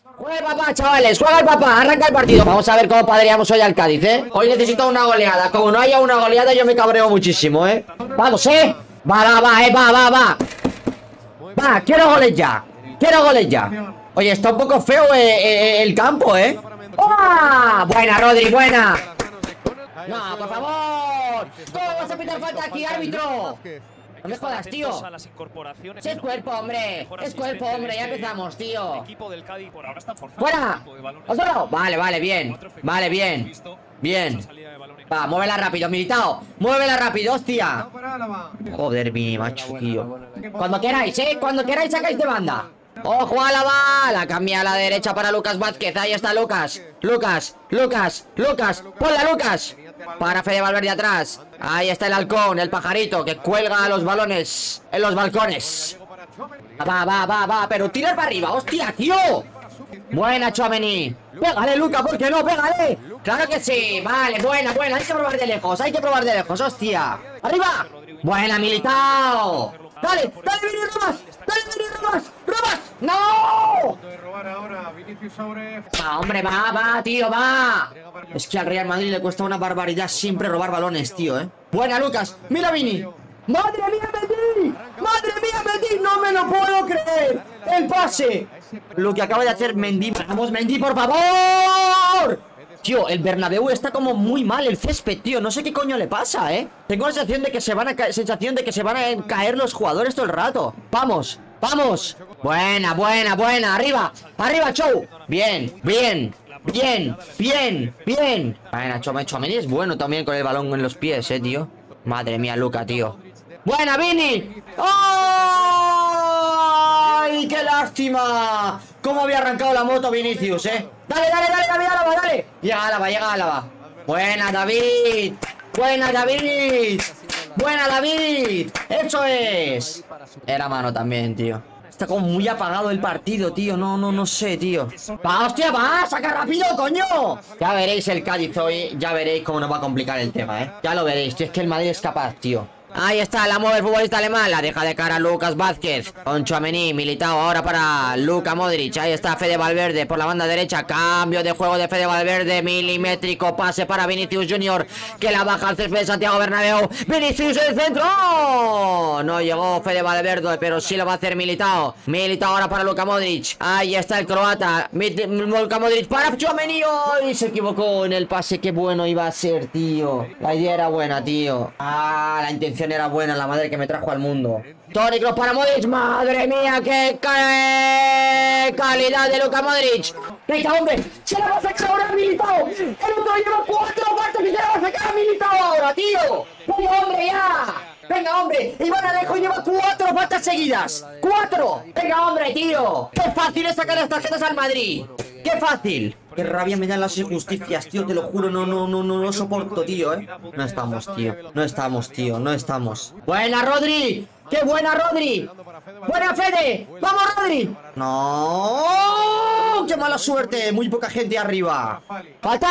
Juega el papá, chavales, juega el papá, arranca el partido. Vamos a ver cómo padreamos hoy al Cádiz, Hoy necesito una goleada. Como no haya una goleada yo me cabreo muchísimo, Vamos, va. Va, quiero goles ya. Oye, está un poco feo el campo, ¡Oh! Buena, Rodri, buena. No, por favor. ¿Cómo vas a pitar falta aquí, árbitro? No me jodas, tío. Es cuerpo, hombre. Ya empezamos, tío. ¡Fuera! ¡Osoro! Vale, bien. Bien. Va, muévela rápido, Militao. Muévela rápido, hostia. Joder, mi macho, tío. Cuando queráis, Cuando queráis sacáis de banda. ¡Ojo a la bala! Cambia a la derecha para Lucas Vázquez. Ahí está Lucas. Lucas. ¡Ponla, Lucas! Para Fede Valverde atrás. Ahí está el halcón, el pajarito que cuelga los balones en los balcones. Va. Pero tira para arriba, hostia, tío. Buena, Tchouaméni. Pégale, Luca, ¿por qué no? Pégale. Claro que sí. Vale, buena. Hay que probar de lejos, hostia. ¡Arriba! Buena, Militao. Dale, Vini, robas. ¡No! Va, hombre, va, tío, va. Es que al Real Madrid le cuesta una barbaridad siempre robar balones, tío, Buena, Lucas. Mira, Vini. ¡Madre mía, Mendy! ¡No me lo puedo creer! ¡El pase! Lo que acaba de hacer Mendy. ¡Vamos, Mendy, por favor! Tío, el Bernabéu está como muy mal, el césped, tío. No sé qué coño le pasa, Tengo la sensación de que se van a caer los jugadores todo el rato. ¡Vamos! Buena. ¡Arriba, Chou! Bien. Buena, Tchouaméni es bueno también con el balón en los pies, tío. Madre mía, Luca, tío. ¡Buena, Vini! ¡Ay, qué lástima! ¿Cómo había arrancado la moto Vinicius, Dale, Álava! Llega Álava. Buena, David. ¡Eso es! Era mano también, tío. Está como muy apagado el partido, tío. No sé, tío. ¡Va, hostia, va! ¡Saca rápido, coño! Ya veréis el Cádiz hoy. Ya veréis cómo nos va a complicar el tema, Ya lo veréis, tío. Es que el Madrid es capaz, tío. Ahí está, la mueve el futbolista alemán. La deja de cara a Lucas Vázquez. Con Tchouaméni, Militao ahora para Luka Modric. Ahí está Fede Valverde por la banda derecha. Cambio de juego de Fede Valverde. Milimétrico pase para Vinicius Junior, que la baja al césped de Santiago Bernabéu. Vinicius en el centro. No llegó Fede Valverde, pero sí lo va a hacer Militao. Militao ahora para Luka Modric. Ahí está el croata. Luka Modric para Tchouaméni. Y se equivocó en el pase. Qué bueno iba a ser, tío. La idea era buena, tío. La intención era buena, la madre que me trajo al mundo. Toni Kroos para Modric. Madre mía, qué calidad de Luka Modric. Venga, hombre, se la va a sacar ahora a Militao. El otro lleva 4 partes y se la va a sacar a Militao ahora, tío. Venga, hombre, ya. Venga, hombre, Iván Alejo lleva 4 faltas seguidas. 4. Venga, hombre, tío. Qué fácil es sacar las tarjetas al Madrid. Qué fácil. Qué rabia me dan las injusticias, tío, te lo juro, no lo soporto, tío, No estamos, tío. ¡Buena, Rodri! ¡Qué buena, Rodri! ¡Buena, Fede! ¡Vamos, Rodri! ¡No! ¡Qué mala suerte! Muy poca gente arriba. ¡Falta,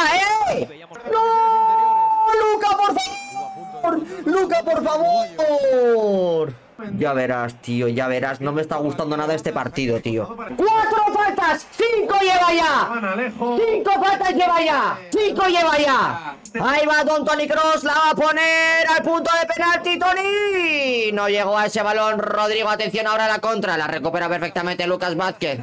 ¡No! ¡Luka, por favor! Ya verás, tío, no me está gustando nada este partido, tío. 4 faltas, 5 lleva ya. 5 faltas lleva ya. Ahí va Toni Kroos, la va a poner al punto de penalti, Toni. No llegó a ese balón Rodrigo, atención ahora a la contra. La recupera perfectamente Lucas Vázquez.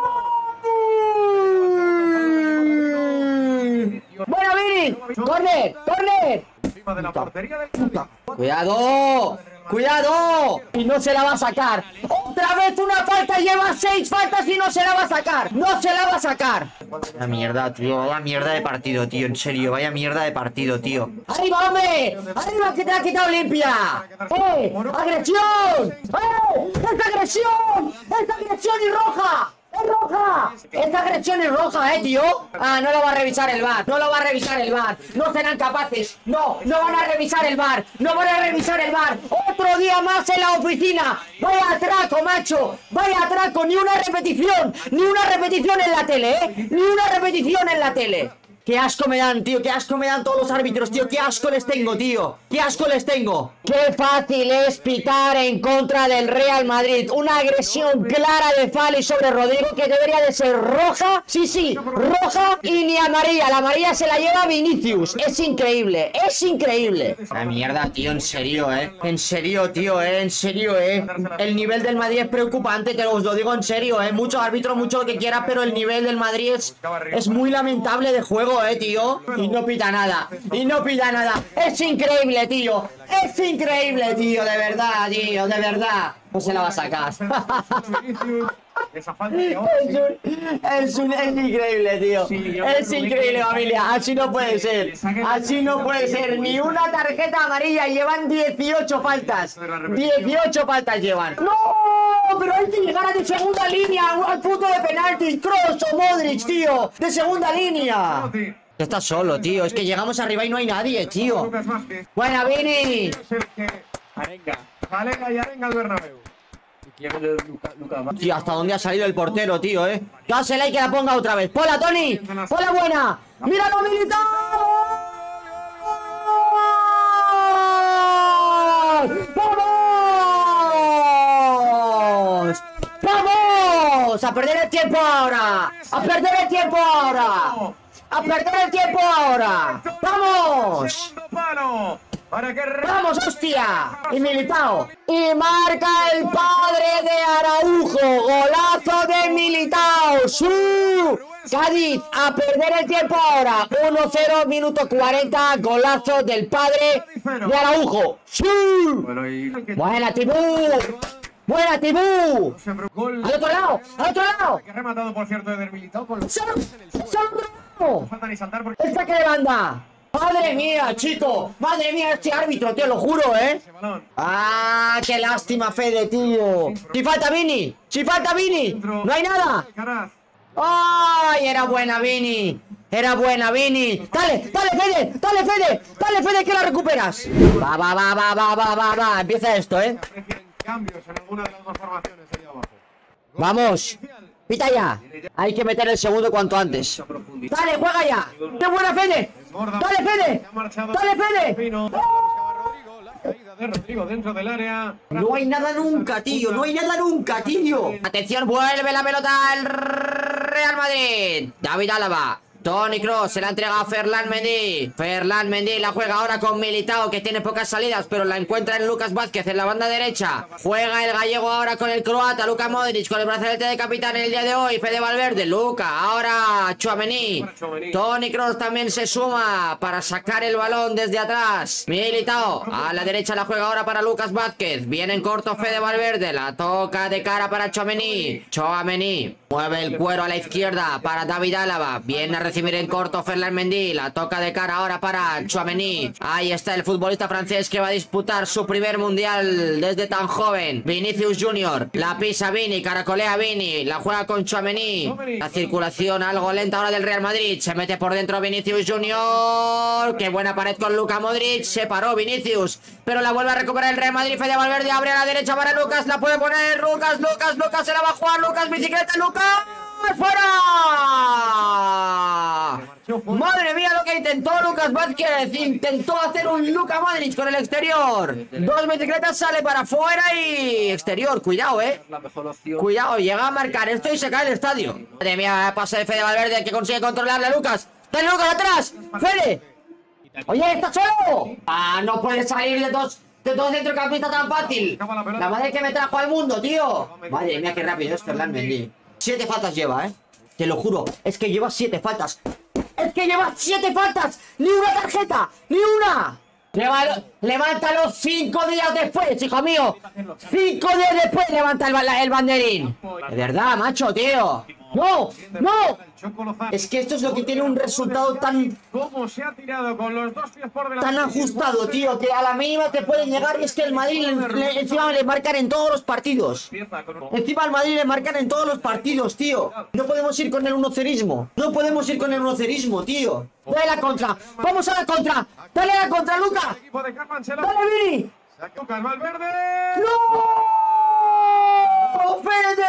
Bueno, Vini, corner. De la portería del Cádiz. ¡Cuidado! Y no se la va a sacar. Otra vez una falta, lleva 6 faltas y no se la va a sacar. Vaya mierda, tío, vaya mierda de partido, tío. En serio, vaya mierda de partido, tío. ¡Arriba, hombre! ¡Arriba, que te la ha quitado limpia! ¡Agresión! ¡Es agresión! Y roja! ¡Es roja! Esta agresión es roja, tío. No lo va a revisar el VAR. No serán capaces. No van a revisar el VAR. Otro día más en la oficina. Vaya atraco, macho. Ni una repetición en la tele, Qué asco me dan, tío, qué asco me dan todos los árbitros, tío. Qué asco les tengo, tío. Qué asco les tengo. Qué fácil es pitar en contra del Real Madrid. Una agresión clara de Fali sobre Rodrigo que debería de ser roja. Sí, sí, roja y ni amarilla. La amarilla se la lleva Vinicius. Es increíble, es increíble. La mierda, tío, en serio, En serio, tío, en serio, El nivel del Madrid es preocupante, te os lo digo en serio, Muchos árbitros, mucho lo que quieras, pero el nivel del Madrid es muy lamentable de juego, tío. Y no pita nada, y no pita nada. Es increíble, tío. Es increíble, tío, de verdad, tío, de verdad. No se la va a sacar. Es increíble, tío. Es increíble, familia. Así no puede ser. Así no puede ser. Ni una tarjeta amarilla. Llevan 18 faltas. 18 faltas llevan. ¡No! Pero hay que llegar a de segunda línea. Al punto de penalti. Kroos o Modric, tío. De segunda línea. Está solo, tío. Es que llegamos arriba y no hay nadie, tío. Buena, Vini. Arenga y arenga al Bernabéu. Tío, ¿hasta dónde ha salido el portero, tío, Dásela y que la ponga otra vez. ¡Pola, Tony! ¡Pola buena! ¡Míralo, Militao! ¡Vamos! ¡Vamos! ¡A perder el tiempo ahora! ¡A perder el tiempo ahora! ¡A perder el tiempo ahora! ¡Vamos! ¡Vamos, hostia! Y Militao. Y marca el padre de Araujo. Golazo de Militao. ¡Su! Cádiz, a perder el tiempo ahora. 1-0, minuto 40. Golazo del padre de Araujo. ¡Su! Buena, Tibú. ¡Buena, Tibú! ¡Al otro lado! ¡Al otro lado! Que ha rematado, por cierto, de Militao. ¡Solo! No falta ni saltar porque... ¡El saque de banda! ¡Madre mía, chico! ¡Madre mía, este árbitro, te lo juro, ¡Ah, qué lástima, Fede, tío! ¡Si falta Vini! ¡Si falta Vini! ¡No hay nada! ¡Ay, era buena, Vini! ¡Era buena, Vini! ¡Dale, dale, Fede! ¡Dale, Fede! ¡Dale, Fede, que la recuperas! Va. Empieza esto, Cambios en alguna de las dos formaciones ahí abajo. ¡Vamos! ¡Pita ya! Hay que meter el segundo cuanto antes. ¡Dale, juega ya! ¡Qué buena, Fede! ¡Dale, Fede! ¡Dale, Fede! De Rodrigo dentro del área. No hay nada nunca, tío. No hay nada nunca, tío. Atención, vuelve la pelota al Real Madrid. David Álava. Toni Kroos se la entrega a Ferland Mendy. Ferland Mendy la juega ahora con Militao, que tiene pocas salidas, pero la encuentra en Lucas Vázquez en la banda derecha. Juega el gallego ahora con el croata Luka Modric, con el brazalete de capitán en el día de hoy. Fede Valverde, Luka, ahora Tchouaméni. Toni Kroos también se suma para sacar el balón desde atrás. Militao a la derecha la juega ahora para Lucas Vázquez. Viene en corto Fede Valverde, la toca de cara para Tchouaméni. Tchouaméni mueve el cuero a la izquierda para David Álava. Viene a recibir en corto Ferland Mendy. La toca de cara ahora para Tchouaméni. Ahí está el futbolista francés que va a disputar su primer mundial desde tan joven. Vinicius Junior. La pisa Vini, caracolea Vini. La juega con Tchouaméni. La circulación algo lenta ahora del Real Madrid. Se mete por dentro Vinicius Junior. Qué buena pared con Luka Modric. Se paró Vinicius, pero la vuelve a recuperar el Real Madrid. Fede Valverde abre a la derecha para Lucas. La puede poner Lucas se la va a jugar. Lucas, bicicleta, Lucas. ¡Fuera! Madre mía lo que intentó Lucas Vázquez. Intentó hacer un Luka Modric con el exterior. Dos bicicletas, sale para afuera y exterior. Cuidado, cuidado, llega a marcar esto y se cae el estadio. Madre mía, pase de Fede Valverde que consigue controlarle a Lucas. ¡Dale, Lucas, atrás! ¡Fede! ¡Oye, está solo! ¡Ah, no puede salir de dos centrocampistas tan fácil! La madre que me trajo al mundo, tío. Madre mía, qué rápido es Ferland Mendy. 7 faltas lleva, te lo juro. Es que lleva 7 faltas. ¡Es que lleva 7 faltas! ¡Ni una tarjeta! ¡Ni una! Levántalo 5 días después, hijo mío. 5 días después levanta el banderín. De verdad, macho, tío. ¡No! ¡No! Es que esto es lo que tiene un resultado tan... ¿Cómo se ha tirado con los dos pies por delante? Tan ajustado, tío, que a la mínima te pueden llegar. Y es que el Madrid encima le marcan en todos los partidos. Encima al Madrid le marcan en todos los partidos, tío. No podemos ir con el unocerismo. No podemos ir con el unocerismo, tío. Dale la contra. ¡Vamos a la contra! ¡Dale la contra, Luka! ¡Dale, Vini! Lucas Valverde. ¡No!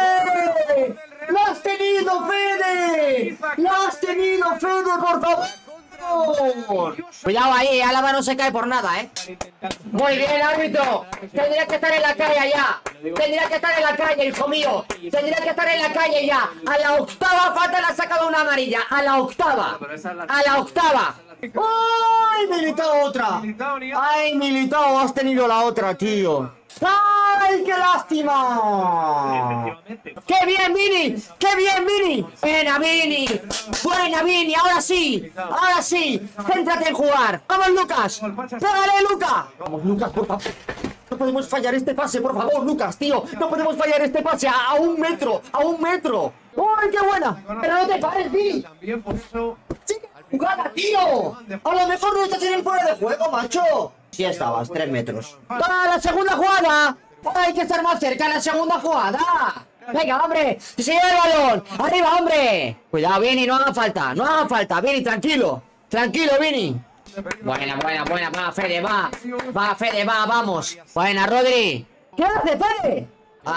¡Fede! ¡Lo has tenido, Fede! ¡Lo has tenido, Fede, por favor! favor! Cuidado ahí, Álava no se cae por nada, ¿eh? Muy bien, árbitro. Tendría que estar en la calle ya. Tendría que estar en la calle, hijo mío. Tendría que estar en la calle ya. A la octava falta le ha sacado una amarilla. A la octava. A la octava. ¡Ay, Militao otra! ¡Ay, Militao, has tenido la otra, tío! ¡Ay, qué lástima! ¡Qué bien, Vini! ¡Qué bien, Vini! ¡Buena, Vini! ¡Buena, Vini! ¡Ahora sí! ¡Ahora sí! ¡Céntrate en jugar! ¡Vamos, Lucas! ¡Pégale, Lucas! ¡Vamos, Lucas, por favor! No podemos fallar este pase, por favor, Lucas, tío. No podemos fallar este pase a 1 metro. ¡A 1 metro! ¡Ay, qué buena! ¡Pero no te pares, Vini! También por eso. ¡Jugada, tío! A lo mejor no estás en el fuera de juego, macho. Sí estabas, 3 metros. ¡Ah, la segunda jugada! Hay que estar más cerca en la segunda jugada. Venga, hombre, se lleva el balón. Arriba, hombre. Cuidado, Vini, no haga falta. No haga falta, Vini, tranquilo. Tranquilo, Vini. Buena, buena, buena. Va, Fede, va. Va, Fede, va, vamos. Buena, Rodri. ¿Qué hace, Fede?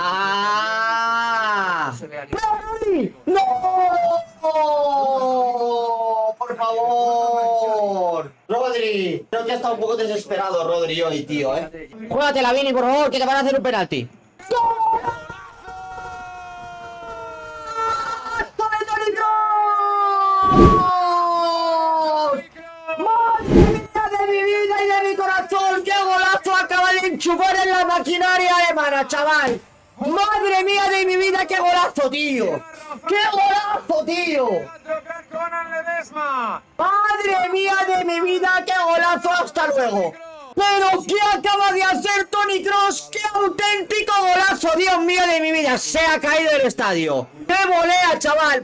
¡Ah! ¡No, Rodri! ¡No! ¡Por favor! Rodri, creo que ha estado un poco desesperado Rodri hoy, tío, Juégatela, Vini, por favor, que te van a hacer un penalti. ¡Madre mía de mi vida y de mi corazón! ¡Qué golazo acaba de enchufar en la maquinaria alemana, chaval! ¡Madre mía de mi vida, qué golazo, tío! ¡Qué golazo, tío! ¡Madre mía de mi vida, qué golazo! ¡Hasta luego! ¡Pero qué acaba de hacer Toni Kroos! ¡Qué auténtico golazo! ¡Dios mío de mi vida! ¡Se ha caído el estadio! ¡Qué volea, chaval!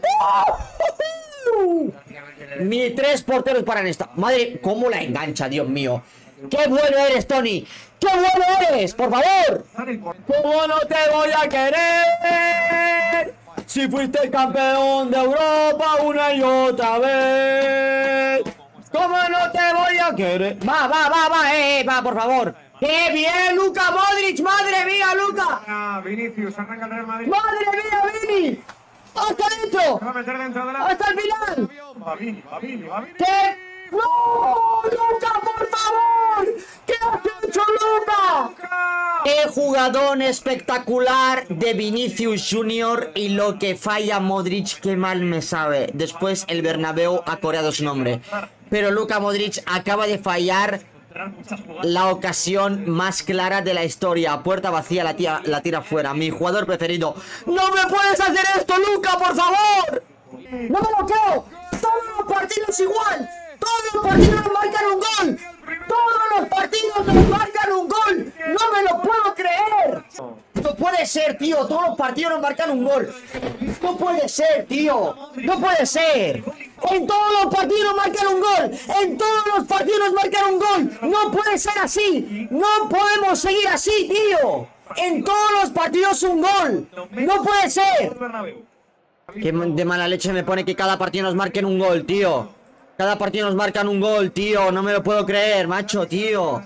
Ni 3 porteros paran esta. Madre, cómo la engancha, Dios mío. ¡Qué bueno eres, Toni! ¡Qué bueno eres! ¡Por favor! ¿Cómo no te voy a querer? Si fuiste campeón de Europa una y otra vez. ¿Cómo no te voy a querer? Va, va, por favor. ¡Qué bien, Luka Modric! ¡Madre mía, Luka! Vinicius, arranca el Real Madrid. ¡Madre mía, Vini! ¡Hasta dentro! Va a meter dentro de la... ¡Hasta el final! Va Vini, va Vini, va Vini. ¿Qué? ¡No! ¡Luka, por favor! ¿Qué has hecho, Luka? ¡Qué jugador espectacular de Vinicius Junior! Y lo que falla Modric, qué mal me sabe. Después el Bernabéu ha coreado su nombre. Pero Luka Modric acaba de fallar la ocasión más clara de la historia. Puerta vacía, la tira fuera. Mi jugador preferido. ¡No me puedes hacer esto, Luka, por favor! ¡No me lo creo! ¡Todos los partidos igual! ¡Todos los partidos nos marcan un gol! ¡Todos los partidos nos marcan un gol! ¡No me lo puedo creer! No puede ser, tío. Todos los partidos nos marcan un gol. No puede ser, tío. No puede ser. En todos los partidos marcan un gol. En todos los partidos nos marcan un gol. No puede ser así. No podemos seguir así, tío. En todos los partidos un gol. No puede ser. Qué de mala leche me pone que cada partido nos marquen un gol, tío. Cada partido nos marcan un gol, tío. No me lo puedo creer, macho, tío.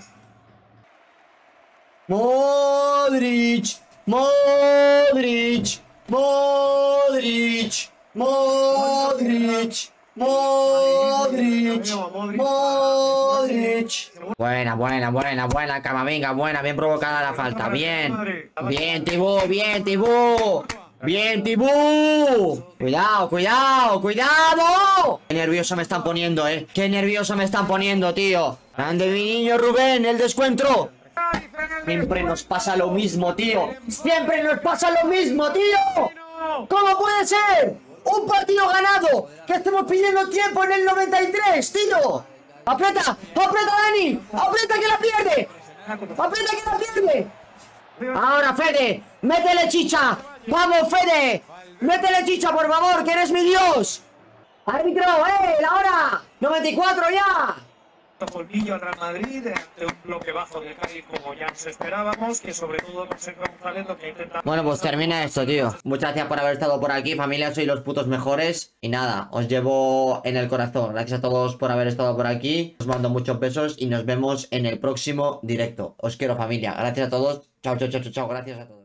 Modric. Modric. Modric. Modric. Modric. Modric. Buena, buena, buena, buena, Camavinga, buena, bien provocada la falta. Bien. Bien, Tibú, bien, Tibú. ¡Bien, Tibú! ¡Cuidado, cuidado, cuidado! ¡Qué nervioso me están poniendo, ¡Qué nervioso me están poniendo, tío! ¡Grande mi niño Rubén, el descuentro! Siempre nos pasa lo mismo, tío. ¡Siempre nos pasa lo mismo, tío! ¿Cómo puede ser? ¡Un partido ganado! ¡Que estemos pidiendo tiempo en el 93, tío! ¡Aprieta! ¡Aprieta, Dani! ¡Aprieta que la pierde! ¡Aprieta que la pierde! ¡Ahora, Fede! ¡Métele chicha! ¡Vamos, Fede! ¡Métele chicha, por favor, que eres mi dios! ¡Árbitro, la hora! ¡94 ya! Colmillo al Real Madrid ante un bloque bajo del Cádiz como ya nos esperábamos, que sobre todo con Sergio González lo que intenta... Bueno, pues termina esto, tío. Muchas gracias por haber estado por aquí, familia, sois los putos mejores. Y nada, os llevo en el corazón. Gracias a todos por haber estado por aquí. Os mando muchos besos y nos vemos en el próximo directo. Os quiero, familia. Gracias a todos. Chao, chao, chao, chao. Gracias a todos.